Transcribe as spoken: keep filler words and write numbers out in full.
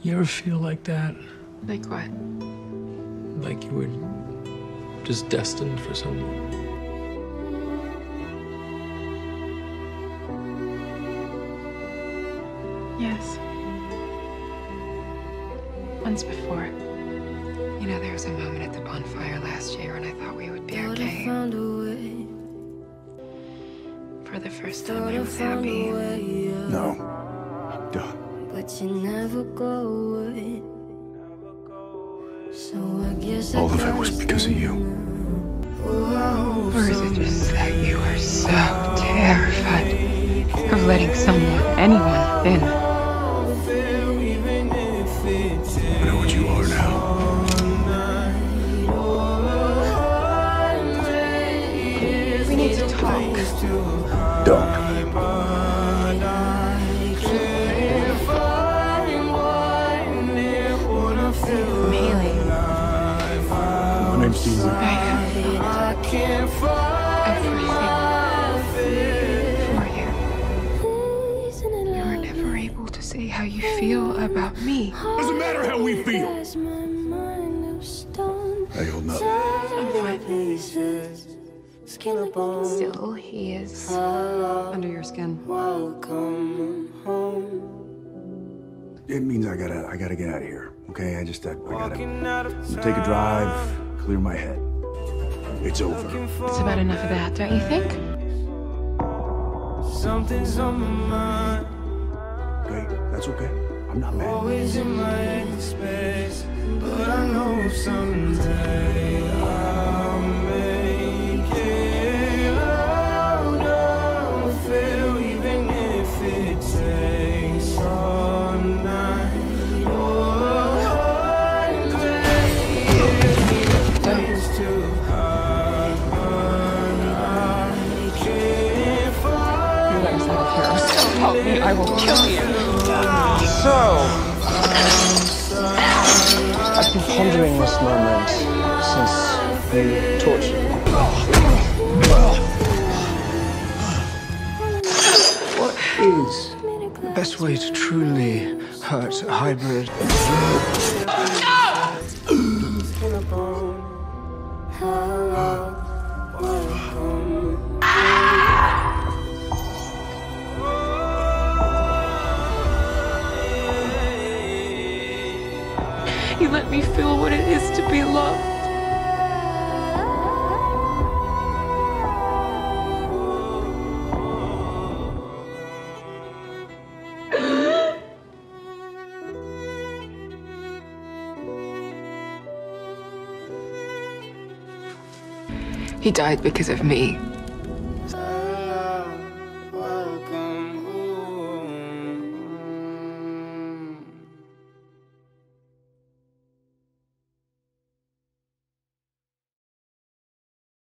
You ever feel like that? Like what? Like you were just destined for someone? Yes. Once before. You know, there was a moment at the bonfire last year when I thought we would be okay. For the first time, I was happy. No. Don't. But you never go away. So I guess all of it was because of you. Or is it just that you are so terrified of letting someone, anyone, in? I know what you are now. We need to talk. Don't. I'm Hayley. My name's Deezy. I have everything for you. You were never able to say how you feel about me. Doesn't matter how we feel. Hey, hold up. I'm fine. Still, he is under your skin. It means I gotta, I gotta get out of here. Okay, I just, I, I gotta take a drive, clear my head. It's over. It's about enough of that, don't you think? Something's on my mind. Okay, that's okay. I'm not mad. Always in my space, but I know someday I'll make it out of feel, even if it takes all night. It's too hard, but I can't find. You let us out of here, or so help me, I will kill you. So, I've been pondering this moment since you tortured me. What is the best way to truly hurt a hybrid? You let me feel what it is to be loved. He died because of me.